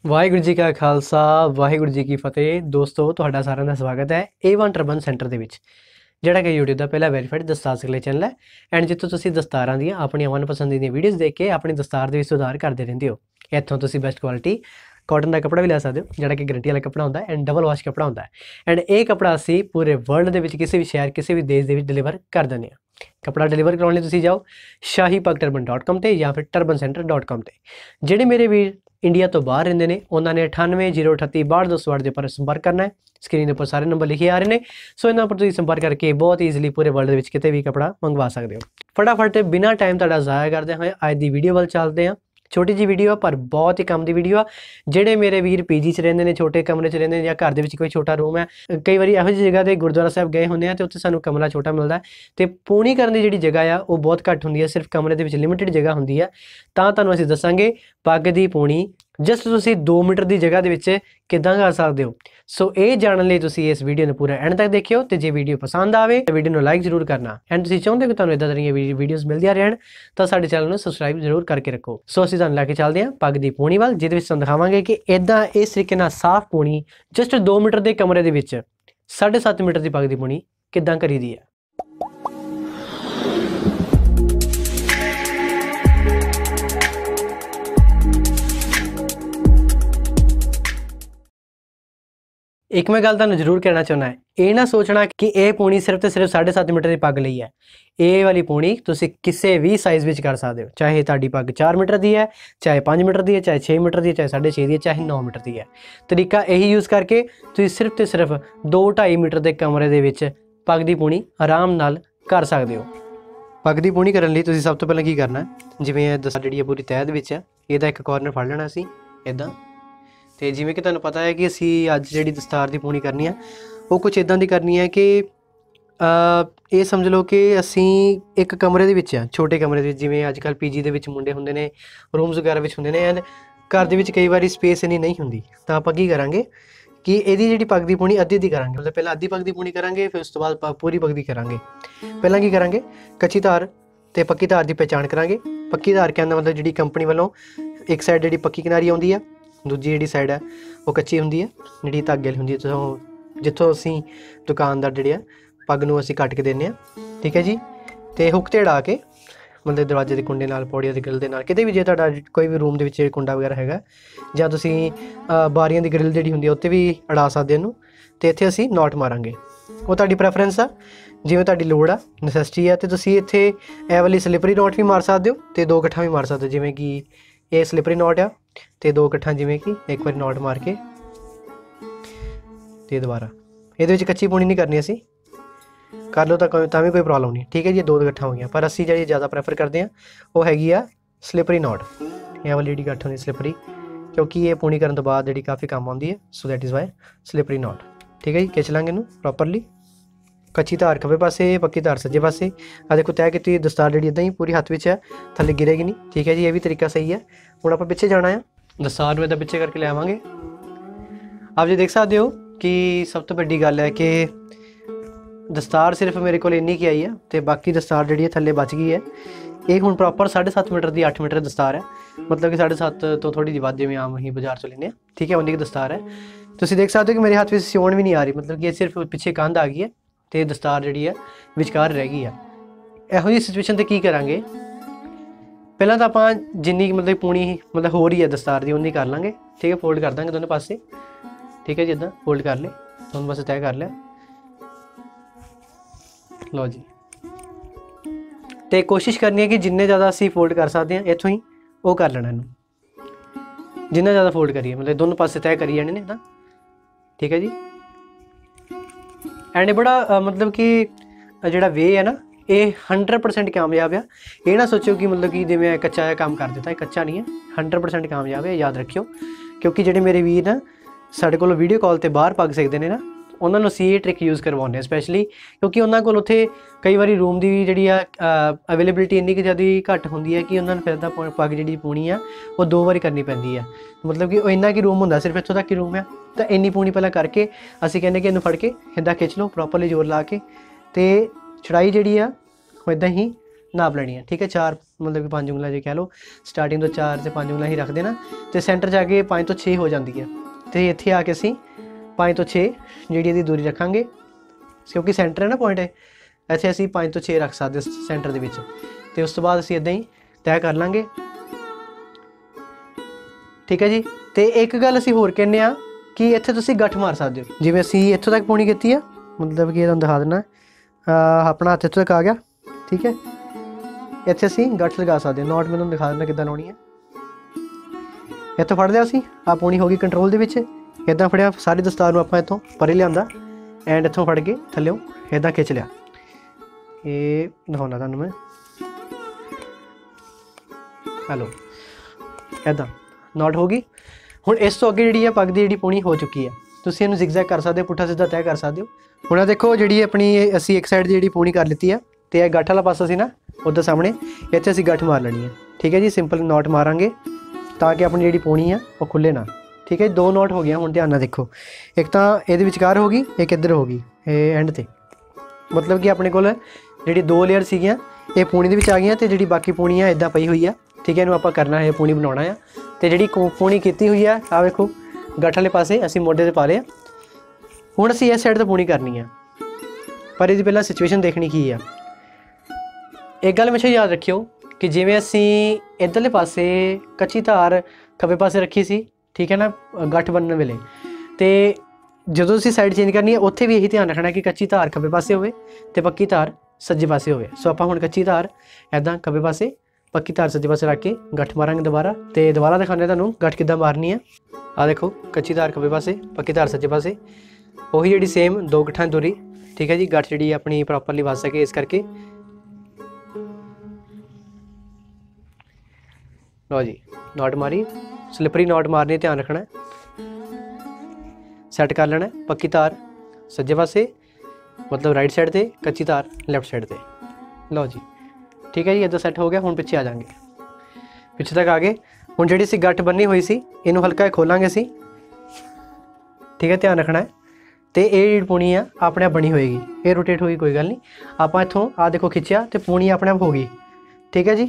ਵਾਹਿਗੁਰੂ ਜੀ ਕਾ ਖਾਲਸਾ ਵਾਹਿਗੁਰੂ ਜੀ ਕੀ ਫਤਿਹ। ਦੋਸਤੋ ਤੁਹਾਡਾ ਸਾਰਿਆਂ ਦਾ ਸਵਾਗਤ ਹੈ A1 ਟਰਬਨ ਸੈਂਟਰ ਦੇ ਵਿੱਚ, ਜਿਹੜਾ ਕਿ YouTube ਦਾ ਪਹਿਲਾ ਵੈਰੀਫਾਈਡ ਦਸਤਾਰ ਸਿਖਲਾਈ ਚੈਨਲ ਹੈ ਐਂਡ ਜਿੱਥੋਂ ਤੁਸੀਂ ਦਸਤਾਰਾਂ ਦੀਆਂ ਆਪਣੀਆਂ ਮਨਪਸੰਦ ਦੀਆਂ ਵੀਡੀਓਜ਼ ਦੇਖ ਕੇ ਆਪਣੀ ਦਸਤਾਰ ਦੇ ਵਿੱਚ ਸੁਧਾਰ ਕਰਦੇ ਰਹਿੰਦੇ ਹੋ। ਇੱਥੋਂ ਤੁਸੀਂ ਬੈਸਟ ਕੁਆਲਿਟੀ ਕਾਟਨ ਦਾ ਕੱਪੜਾ ਵੀ ਲੈ ਸਕਦੇ ਹੋ, ਜਿਹੜਾ ਕਿ ਗਰੰਟੀ ਵਾਲਾ ਕੱਪੜਾ ਹੁੰਦਾ ਐਂਡ ਡਬਲ ਵਾਸ਼ ਕੱਪੜਾ ਹੁੰਦਾ ਐਂਡ ਇਹ ਕੱਪੜਾ ਅਸੀਂ ਪੂਰੇ ਵਰਲਡ ਦੇ ਵਿੱਚ ਕਿਸੇ ਵੀ ਸ਼ਹਿਰ ਕਿਸੇ ਵੀ ਦੇਸ਼ ਦੇ ਵਿੱਚ ਡਿਲੀਵਰ ਕਰ ਦਿੰਦੇ ਹਾਂ। ਕੱਪੜਾ ਡਿਲੀਵਰ ਕਰਾਉਣ ਲਈ ਤੁਸੀਂ ਜਾਓ shahipagturban.com ਤੇ ਜਾਂ ਫਿਰ turbancenter.com ਤੇ। ਜਿਹੜੇ ਮੇਰੇ ਵੀਰ ਇੰਡੀਆ ਤੋਂ ਬਾਹਰ ਰਹਿੰਦੇ ਨੇ ਉਹਨਾਂ ਨੇ 9803862262 ਦੇ ਉੱਪਰ ਸੰਪਰਕ ਕਰਨਾ ਹੈ। ਸਕਰੀਨ ਦੇ ਉੱਪਰ ਸਾਰੇ ਨੰਬਰ ਲਿਖੇ ਆ ਰਹੇ ਨੇ, ਸੋ ਇਹਨਾਂ ਉੱਪਰ ਤੁਸੀਂ ਸੰਪਰਕ ਕਰਕੇ ਬਹੁਤ ਈਜ਼ੀਲੀ ਪੂਰੇ ਵਰਲਡ ਦੇ ਵਿੱਚ ਕਿਤੇ ਵੀ ਕੱਪੜਾ ਮੰਗਵਾ ਸਕਦੇ ਹੋ। ਫਟਾਫਟ ਬਿਨਾਂ ਟਾਈਮ ਤੁਹਾਡਾ ਜ਼ਾਇਆ ਕਰਦੇ ਹੋਏ ਅੱਜ ਦੀ ਵੀਡੀਓ ਵੱਲ ਚੱਲਦੇ ਹਾਂ। छोटी जी वीडियो पर बहुत ही कम की वीडियो आ। जेडे मेरे वीर पीजी च रहिंदे ने, छोटे कमरे च रहिंदे ने या घर दे विच कोई छोटा रूम है, कई बार इहो जी जगह ते गुरुद्वारा साहब गए होंदे आ ते उत्थे सानूं कमरा छोटा मिलदा है ते पूणी करन दी जिहड़ी जगह आ वो बहुत घट हुंदी है, सिर्फ कमरे दे विच लिमिटेड जगह हुंदी है। तां तुहानूं असीं दस्सांगे पग दी पूणी जस्ट तुसीं 2 मीटर की जगह दे विच किदां कर सकदे हो। सो ये जानने लिए तुसीं इस वीडियो ने पूरा एंड तक देखियो ते जे वीडियो पसंद आवे तो वीडियो नूं लाइक जरूर करना एंड तुसीं चाहुंदे कि तुहानूं इदां दियां वीडियोज़ मिलदियां रहण तां साडे चैनल नूं सबसक्राइब जरूर करके रखो। सो असीं तुहानूं लैके चलदे हां पग दी पूणी वाल, जिहदे विच तुहानूं दिखावांगे कि इदां इस तरीके नाल साफ पूणी जस्ट 2 मीटर के कमरे दे विच 7.5 मीटर की पग दी पूणी किदां करीदी है। एक मैं गल तुहानूं जरूर कहना चाहुंदा है, ये ना सोचना कि यह पूणी सिर्फ तो सिर्फ 7.5 मीटर की पग लई है। ये वाली पूणी तुसीं किसी भी साइज़ में कर सकते हो, चाहे तुहाडी पग 4 मीटर की है, चाहे 5 मीटर की है, चाहे 6 मीटर की है, चाहे 6.5 की है, चाहे 9 मीटर की है। तरीका यही यूज़ करके तुसीं सिर्फ तो सिर्फ 2-2.5 मीटर के कमरे दे विच पग की पूणी आराम नाल कर सकते हो। पग की पूणी करने लई तुसीं सब तो पहले की करना है, जिवें दस्तार जिहड़ी पूरी तह दे विच है, इहदा एक कॉर्नर फड़ लेना असीं इदां। तो जिमें कि तुहानूं पता है कि असी अज जिहड़ी दस्तार की पूणी करनी है वो कुछ इदां दी करनी है कि ये समझ लो कि असी एक कमरे दे विच, छोटे कमरे दे विच, जिवें अजकल पीजी दे विच मुंडे हुंदे ने, रूम्स वगैरह विच हुंदे ने एंड घर दे विच कई बारी स्पेस इन्नी नहीं हुंदी, तां आपां की करांगे कि इहदी जिहड़ी पग दी पूणी अद्धी करांगे। मतलब पहलां अद्धी पग दी पूणी करांगे, फिर उस तो बाद पूरी पग दी करांगे। पहलां की करांगे, कच्ची धार ते पक्की धार की पहचान करांगे। पक्की धार कहने मतलब जिहड़ी कंपनी वालों एक साइड जिहड़ी पक्की किनारी आउंदी है, दूजी जिहड़ी साइड है वो कच्ची हुंदी है, जिहड़ी धागे वाली हुंदी है जिੱਥੋਂ ਅਸੀਂ दुकानदार ਜਿਹੜੇ ਆ पग ਨੂੰ ਅਸੀਂ ਕੱਟ ਕੇ ਦਿੰਦੇ ਆ। ठीक है जी। तो हुक ते अड़ा के मतलब दरवाजे के कुंडे नाल, पौड़ियां दी ग्रिल दे नाल, किते भी जे तुहाडा कोई भी रूम दे विच कुंडा वगैरह हैगा जां तुसीं बारियां दी ग्रिल जिहड़ी हुंदी उत्ते भी अड़ा सकदे हो। ते इत्थे असीं नॉट मारांगे, वो तुहाडी प्रेफरेंस आ जिवें तुहाडी लोड़ आ, नैसेसिटी आ। ते तुसीं इत्थे ए वाली स्लिपरी नॉट भी मार सकदे हो ते 2 इकट्ठा भी मार सकदे हो, जिवें कि ये स्लिपरी नॉट आ ते 2 इकट्ठा, जिवें कि एक बार नॉट मार के ते दोबारा। ये कच्ची पूणी नहीं करनी, असी कर लो तो भी कोई प्रॉब्लम नहीं। ठीक है जी, 2 इकट्ठा हो गया, पर असी जी ज़्यादा प्रेफर करते हैं वो हैगी आ स्लिपरी नॉट। ये वाली जी गठ होनी स्लिपरी, क्योंकि ये पूणी करने तो बाद जी काफ़ी काम आती है, so that is why slippery knot. ठीक है जी, खिंच लांगे इनू प्रॉपरली। कच्ची धार खब्बे पासे, पक्की धार सज्जे पासे। आ देखो तय की दस्तार जी इदां ही पूरी हत्थ में है, थल्ले गिरेगी नहीं। ठीक है जी, ये भी तरीका सही है। हुण आपां पिछे जाना है, दस्तार नूं इदां पिछे करके ले आवांगे। आप जी देख सकते हो कि सब तो वड्डी गल है कि दस्तार सिर्फ मेरे को इन्नी की आई है, तो बाकी दस्तार जी थल्ले बच गई है। ये हुण प्रॉपर 7.5 मीटर की 8 मीटर दस्तार है, मतलब कि 7.5 तो थोड़ी जी वध, जिवें आम असीं बाजार चों लैंदे आ। ठीक है, उन्नी की दस्तार है। तुसीं देख सकते हो कि मेरे हाथ में सिउण भी नहीं आ रही, मतलब कि सिर्फ पिछे कंध आ गई है तो दस्तार जी है विचकार रह गई है। इहो जी सिचुएशन ते की करांगे, पहलां तो आपां जिन्नी मतलब पूणी मतलब हो रही है दस्तार की उन्नी कर लांगे। ठीक है, फोल्ड कर देंगे दोनों पासे। ठीक है जी, इदां फोल्ड कर ले, दोनों पासे तय कर लिया। लो जी, तो कोशिश करनी है कि जिन्ने ज़्यादा असी फोल्ड कर सकते हैं इत्थों ही वो कर लेना इनू, जिन्ना ज़्यादा फोल्ड करिए मतलब दोनों पासे तय करी जाने ने। ठीक है जी, एंड ये बड़ा मतलब कि जिहड़ा वे है ना ये 100% कामयाब है। ये ना सोचो कि मतलब कि जिवें कच्चा काम कर दिता, कच्चा नहीं है, 100% कामयाब है, याद रखियो। क्योंकि जिहड़े मेरे वीर ना साडे कोल वीडियो कॉल ते बाहर पग सकते हैं ना, उन्होंने असीं ये ट्रिक यूज़ करवाने स्पैशली, क्योंकि उन्होंने कोल उत्थे कई बारी रूम की जिहड़ी अवेलेबिलिटी इन्नी ज़्यादा घट होंदी है कि उन्होंने फिर तां पग जिहड़ी पूणी आ वो 2 बारी करनी पैंदी है। मतलब कि इन्ना कि रूम हुंदा, सिर्फ इत्थों तक ही रूम है, तो इन्नी पूणी पहलां करके असीं कहने कि इन्हूं फड़ के इदां खिच लो प्रॉपरली जोर ला के, तो चढ़ाई जिहड़ी आ इदां ही ਨਾਪ ਲੈਣੀ ਹੈ। ਠੀਕ ਹੈ, 4 मतलब कि 5 ਉਂਗਲਾਂ ਜੇ ਕਹਿ ਲਓ, ਸਟਾਰਟਿੰਗ ਤੋਂ 4 ਤੇ 5 ਉਂਗਲਾਂ ਹੀ ਰੱਖ ਦੇਣਾ ਤੇ ਸੈਂਟਰ ਜਾ ਕੇ 5 ਤੋਂ 6 ਹੋ ਜਾਂਦੀ ਹੈ। ਤੇ ਇੱਥੇ ਆ ਕੇ ਅਸੀਂ 5 ਤੋਂ 6 ਜਿਹੜੀ ਇਹਦੀ ਦੂਰੀ ਰੱਖਾਂਗੇ, ਕਿਉਂਕਿ ਸੈਂਟਰ ਹੈ ਨਾ ਪੁਆਇੰਟ, ਇੱਥੇ ਅਸੀਂ 5 ਤੋਂ 6 ਰੱਖ ਸਕਦੇ ਸੈਂਟਰ ਦੇ ਵਿੱਚ। ਤੇ ਉਸ ਤੋਂ ਬਾਅਦ ਅਸੀਂ ਇੱਦਾਂ ਹੀ ਤੈਅ ਕਰ ਲਾਂਗੇ। ਠੀਕ ਹੈ ਜੀ। ਤੇ ਇੱਕ ਗੱਲ ਅਸੀਂ ਹੋਰ ਕਹਿੰਦੇ ਆ ਕਿ ਇੱਥੇ ਤੁਸੀਂ ਗੱਠ ਮਾਰ ਸਕਦੇ ਹੋ। ਜਿਵੇਂ ਅਸੀਂ ਇੱਥੋਂ ਤੱਕ ਪੂਣੀ ਕੀਤੀ ਆ, मतलब कि ਤੁਹਾਨੂੰ ਦਿਖਾ ਦੇਣਾ, ਆਪਣਾ ਹੱਥ ਇੱਥੋਂ ਤੱਕ ਆ ਗਿਆ। ਠੀਕ ਹੈ, ਇੱਥੇ ਅਸੀਂ ਗੱਠ ਲਗਾ ਸਕਦੇ ਹਾਂ। ਨੋਟ ਮੈਂ ਤੁਹਾਨੂੰ ਦਿਖਾ ਦਿੰਦਾ ਕਿੱਦਾਂ ਲਾਉਣੀ ਹੈ। ਇੱਥੋਂ ਫੜ ਲਿਆ ਅਸੀਂ, ਆ ਪੂਣੀ ਹੋ ਗਈ ਕੰਟਰੋਲ ਦੇ ਵਿੱਚ। ਇੱਦਾਂ ਫੜਿਆ, ਸਾਰੀ ਦਸਤਾਰ ਨੂੰ ਆਪਾਂ ਇੱਥੋਂ ਪਰੇ ਲਿਆਂਦਾ ਐਂਡ ਇੱਥੋਂ ਫੜ ਕੇ ਥੱਲਿਓਂ ਇੱਦਾਂ ਖਿੱਚ ਲਿਆ। ਇਹ ਦਿਖਾਉਣਾ ਤੁਹਾਨੂੰ ਮੈਂ, ਹੈਲੋ, ਇੱਦਾਂ ਨੋਟ ਹੋ ਗਈ। ਹੁਣ ਇਸ ਤੋਂ ਅੱਗੇ ਜਿਹੜੀ ਆ ਪੱਗ ਦੀ ਜਿਹੜੀ ਪੂਣੀ ਹੋ ਚੁੱਕੀ ਹੈ, ਤੁਸੀਂ ਇਹਨੂੰ ਜ਼ਿਗਜ਼ੈਗ ਕਰ ਸਕਦੇ ਹੋ, ਪੁੱਠਾ ਸਿੱਧਾ ਤੈਅ ਕਰ ਸਕਦੇ ਹੋ। ਹੁਣ ਆ ਦੇਖੋ, ਜਿਹੜੀ ਆਪਣੀ ਅਸੀਂ ਇੱਕ ਸਾਈਡ ਦੀ ਜਿਹੜੀ ਪੂਣੀ ਕਰ ਲਿੱਤੀ ਆ, ਤੇ ਇਹ ਗੱਠ ਵਾਲਾ ਪਾਸਾ ਸੀ ਨਾ ਉੱਧਰ ਸਾਹਮਣੇ, ਇੱਥੇ ਅਸੀਂ ਗੱਠ ਮਾਰ ਲੈਣੀ ਹੈ। ਠੀਕ ਹੈ ਜੀ, ਸਿੰਪਲ ਨੋਟ ਮਾਰਾਂਗੇ ਤਾਂ ਕਿ ਆਪਣੀ ਜਿਹੜੀ ਪੂਣੀ ਆ ਉਹ ਖੁੱਲੇ ਨਾ। ਠੀਕ ਹੈ, 2 ਨੋਟ ਹੋ ਗਈਆਂ। ਹੁਣ ਧਿਆਨ ਨਾਲ ਦੇਖੋ, ਇੱਕ ਤਾਂ ਇਹਦੇ ਵਿਚਕਾਰ ਹੋ ਗਈ, ਇੱਕ ਇੱਧਰ ਹੋ ਗਈ ਇਹ ਐਂਡ ਤੇ। ਮਤਲਬ ਕਿ ਆਪਣੇ ਕੋਲ ਜਿਹੜੀ 2 ਲੇਅਰ ਸੀਗੀਆਂ ਇਹ ਪੂਣੀ ਦੇ ਵਿੱਚ ਆ ਗਈਆਂ, ਤੇ ਜਿਹੜੀ ਬਾਕੀ ਪੂਣੀ ਆ ਇੱਦਾਂ ਪਈ ਹੋਈ ਆ। ਠੀਕ ਹੈ, ਇਹਨੂੰ ਆਪਾਂ ਕਰਨਾ ਹੈ, ਪੂਣੀ ਬਣਾਉਣਾ ਆ। ਤੇ ਜਿਹੜੀ ਪੂਣੀ ਕੀਤੀ ਹੋਈ ਆ, ਆ ਵੇਖੋ ਗੱਠ ਵਾਲੇ ਪਾਸੇ ਅਸੀਂ ਮੋਢੇ 'ਤੇ ਪਾ ਲਿਆ। ਹੁਣ ਅਸੀਂ ਇਸ ਸਾਈਡ ਤੋਂ ਪੂਣੀ ਕਰਨੀ ਆ, ਪਰ ਇਹਦੀ ਪਹਿਲਾਂ ਸਿਚੁਏਸ਼ਨ ਦੇਖਣੀ ਕੀ ਆ। ਇੱਕ ਗੱਲ ਹਮੇਸ਼ਾ ਯਾਦ ਰੱਖਿਓ ਕਿ ਜਿਵੇਂ ਅਸੀਂ ਇੱਧਰਲੇ ਪਾਸੇ ਕੱਚੀ ਧਾਰ ਖੱਬੇ ਪਾਸੇ ਰੱਖੀ ਸੀ, ਠੀਕ ਹੈ ਨਾ, ਗੱਠ ਬਣਨ ਵੇਲੇ, ਤੇ ਜਦੋਂ ਅਸੀਂ ਸਾਈਡ ਚੇਂਜ ਕਰਨੀ ਹੈ ਉੱਥੇ ਵੀ ਇਹੀ ਧਿਆਨ ਰੱਖਣਾ ਕਿ ਕੱਚੀ ਧਾਰ ਖੱਬੇ ਪਾਸੇ ਹੋਵੇ ਤੇ ਪੱਕੀ ਧਾਰ ਸੱਜੇ ਪਾਸੇ ਹੋਵੇ। ਸੋ ਆਪਾਂ ਹੁਣ ਕੱਚੀ ਧਾਰ ਇੱਦਾਂ ਖੱਬੇ ਪਾਸੇ, ਪੱਕੀ ਧਾਰ ਸੱਜੇ ਪਾਸੇ ਰੱਖ ਕੇ ਗੱਠ ਮਾਰਾਂਗੇ ਦੁਬਾਰਾ। ਤੇ ਦੁਬਾਰਾ ਦਿਖਾਉਂਦੇ ਤੁਹਾਨੂੰ ਗੱਠ ਕਿੱਦਾਂ ਮਾਰਨੀ ਆ। ਆ ਦੇਖੋ, ਕੱਚੀ ਧਾਰ ਖੱਬੇ ਪਾਸੇ, ਪੱਕੀ ਧਾਰ ਸੱਜੇ ਪਾਸੇ, ਉਹੀ ਜਿਹੜੀ ਸੇਮ 2 ਗੱਠਾਂ ਦੂਰੀ। ਠੀਕ ਹੈ ਜੀ, ਗੱਠ ਜਿਹੜੀ ਆਪਣੀ ਪ੍ਰੋਪਰਲੀ ਵੱਜ ਸਕੇ ਇਸ ਕਰਕੇ। ਲਓ ਜੀ, ਨੋਟ ਮਾਰੀ, ਸਲਿਪਰੀ ਨੋਟ ਮਾਰਨੀ, ਧਿਆਨ ਰੱਖਣਾ। ਸੈੱਟ ਕਰ ਲੈਣਾ, ਪੱਕੀ ਧਾਰ ਸੱਜੇ ਪਾਸੇ मतलब राइट साइड ਤੇ, ਕੱਚੀ ਤਾਰ ਲੈਫਟ ਸਾइड ਤੇ। ਲਓ ਜੀ, ਠੀਕ ਹੈ ਜੀ, ਇੱਦਾਂ ਸੈੱਟ ਹੋ ਗਿਆ। ਹੁਣ ਪਿੱਛੇ ਆ ਜਾਵਾਂਗੇ, ਪਿੱਛੇ ਤੱਕ ਆ ਗਏ। ਹੁਣ ਜਿਹੜੀ ਅਸੀਂ ਗੱਠ ਬੰਨੀ ਹੋਈ ਸੀ ਇਹਨੂੰ ਹਲਕਾ ਖੋਲਾਂਗੇ ਅਸੀਂ। ਠੀਕ ਹੈ, ਧਿਆਨ ਰੱਖਣਾ ਹੈ। ਤੇ ਇਹ ਜਿਹੜੀ ਪੂਣੀ ਆ ਆਪਣੇ ਆਪ ਬਣੀ ਹੋਏਗੀ, ਇਹ ਰੋਟੇਟ ਹੋਈ ਕੋਈ ਗੱਲ ਨਹੀਂ। ਆਪਾਂ ਇੱਥੋਂ ਆ ਦੇਖੋ ਖਿੱਚਿਆ ਤੇ ਪੂਣੀ ਆਪਣੇ ਆਪ ਹੋ ਗਈ। ਠੀਕ ਹੈ ਜੀ,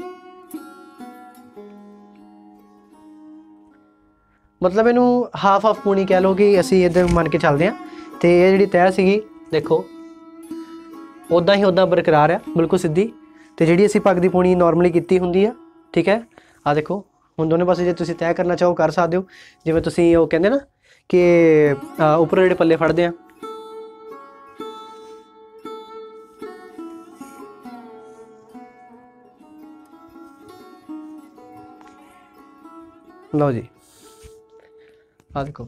मतलब इनू हाफ हाफ पूनी कह लो कि असी इधर मन के चलते हैं। तो ये जी तय सी देखो उदा ही उदा बरकरार है, बिल्कुल सीधी। तो जी असी पग की पूनी नॉर्मली की होंगी है, ठीक है। आ देखो हुण दोनों पासे जो तुसीं तय करना चाहो कर सकते हो, जिवें तुसीं वो कहंदे ना कि उपर जिहड़े पल्ले फड़दे आ, लो जी आ देखो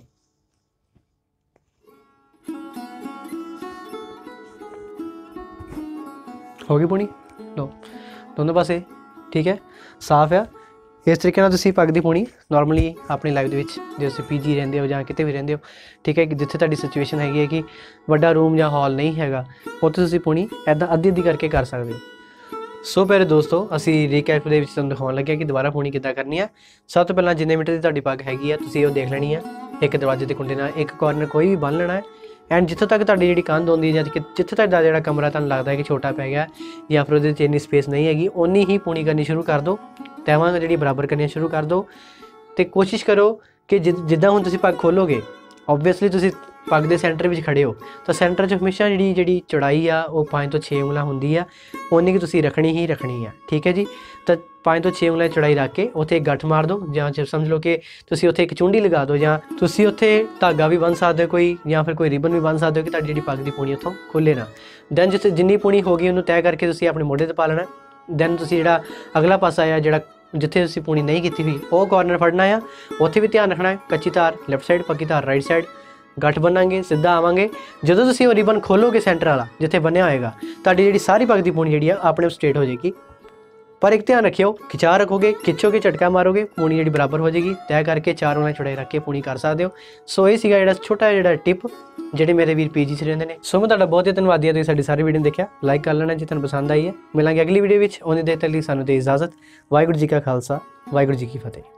होगी पूनी, लो दोनों पासे ठीक है, साफ है। इस तरीके नाल तुसीं पग दी पूनी नॉर्मली अपनी लाइफ दे विच जे तुसीं पीजी रहिंदे हो जां किते भी रहिंदे हो, ठीक है, जिथे तुहाडी सिचुएशन हैगी है कि वड्डा रूम जां हॉल नहीं हैगा, उत्थे तुसीं पूनी ऐदां अद्धी अद्धी करके कर सकदे हो। सो प्यारे दोस्तों, असी रीकैप दे विच तुहानूं दिखाउण लगे कि दोबारा पूनी किद्दां करनी है। सब तो पहलां जिन्ने मीटर दी तुहाडी पग हैगी है तुसीं ओह देख लैणी है। एक दरवाजे के कुंडे नाल एक कॉर्नर कोई भी बन लेना है। एंड जितों तक तुहाडी जिहड़ी कंध होंदी है जां जिथे तुहाडा जिहड़ा कमरा तुहानूं लगदा है कि छोटा पै गया या फिर उहदे च इन्नी स्पेस नहीं हैगी, उन्नी ही पूनी करनी शुरू कर दो। तैवां जिहड़ी बराबर करनी शुरू कर दो। तो कोशिश करो कि जिद्दां हुण तुसीं पग खोलोगे, ओबवियसली तुसीं पग के सेंटर में खड़े हो तो सेंटर च हमेशा जी चौड़ाई आ वो 5 तो 6 ਉਂਗਲਾਂ होंगी आ, उन्नी की तुसीं रखनी ही रखनी है, ठीक है जी। तो 5 तो 6 ਉਂਗਲਾਂ चौड़ाई रख के उत्थे गठ मार दो, जां समझ लो कि तुसीं उत्थे एक चुंडी लगा दो, जां तुसीं उत्थे धागा भी बन सकते हो कोई, या फिर कोई रिबन भी बन सकते हो कि तुहाडी जिहड़ी पग की पूनी उत्थों खुले ना। दैन जिथे जिन्नी पूनी होगी उन्होंने तय करके तुसीं अपने मोढे ते पा लेना। दैन तुसीं जिहड़ा अगला पासा आ जिहड़ा जिथे तुसीं पूनी नहीं की हुई वो कॉर्नर फड़ना है, उत्थे भी ध्यान रखना है। कच्ची तार लैफ्ट साइड, पक्की तार राइट साइड, गठ बनांगे सीधा आवांगे। जो तुसीं रिबन खोलोगे सेंटर वाला जिथे बनया होएगा, तुहाडी जिहड़ी सारी पग की पूनी जिहड़ी है अपने स्ट्रेट हो जाएगी। पर एक ध्यान रखियो, खिंचा रखोगे, खिंचोगे, झटका मारोगे, पूनी जिहड़ी बराबर हो जाएगी। तय करके 4 ਉਂਗਲਾਂ चौड़ाई रख के पूनी कर सकते हो। सो ये सीगा जिहड़ा छोटा जिहड़ा टिप ਜਿਹੜੇ मेरे वीर पीजी च रहिंदे ने। सो मैं तुहाडा बहुत ही धन्नवादी तुसीं साडी सारी वीडियो देखिया, लाइक कर लेना जे तुहानूं पसंद आई है। मिलांगे अगली वीडियो विच, उन्नी देर तक लई सानूं दे इजाजत। वाहिगुरू जी का खालसा, वाहिगुरू जी की फतेह।